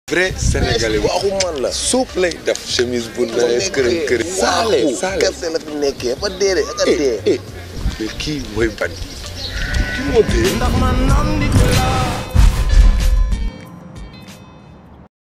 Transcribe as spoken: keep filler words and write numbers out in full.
vrai sénégalais waxu man la. suuf lay def chemise bu ne kërëm kër. saale saale kese la fi nekkee ba dee de ak a dee. mais kii mooy ban kii moo dee.